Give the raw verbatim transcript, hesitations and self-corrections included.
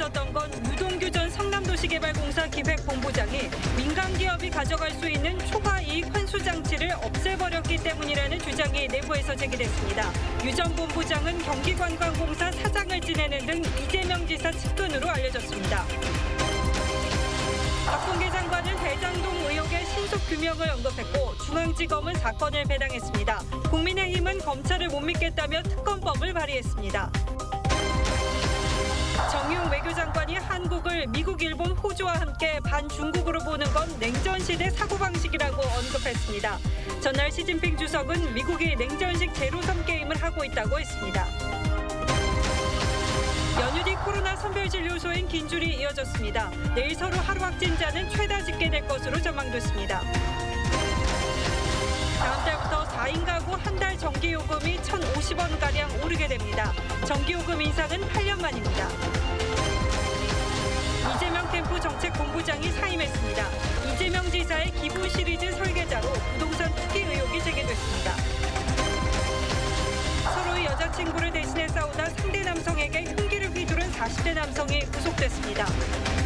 있었던 건 유동규 전 성남도시개발공사 기획본부장이 민간 기업이 가져갈 수 있는 초과 이익 환수 장치를 없애버렸기 때문이라는 주장이 내부에서 제기됐습니다. 유 전 본부장은 경기관광공사 사장을 지내는 등 이재명 지사 측근으로 알려졌습니다. 박범계 장관은 대장동 의혹의 신속 규명을 언급했고 중앙지검은 사건을 배당했습니다. 국민의힘은 검찰을 못 믿겠다며 특검법을 발의했습니다. 정의용 외교장관이 한국을 미국, 일본, 호주와 함께 반중국으로 보는 건 냉전시대 사고방식이라고 언급했습니다. 전날 시진핑 주석은 미국이 냉전식 제로섬 게임을 하고 있다고 했습니다. 연휴 뒤 코로나 선별진료소엔 긴 줄이 이어졌습니다. 내일 서로 하루 확진자는 최다 집계될 것으로 전망됐습니다. 다음 달부터 사 인 가구 한 달 전기요금이 천오십 원가량 오르게 됩니다. 전기요금 인상은 팔 년 만입니다. 이재명 캠프 정책본부장이 사임했습니다. 이재명 지사의 기부 시리즈 설계자로 부동산 투기 의혹이 제기됐습니다. 서로의 여자친구를 대신해 싸우다 상대 남성에게 흉기를 휘두른 사십 대 남성이 구속됐습니다.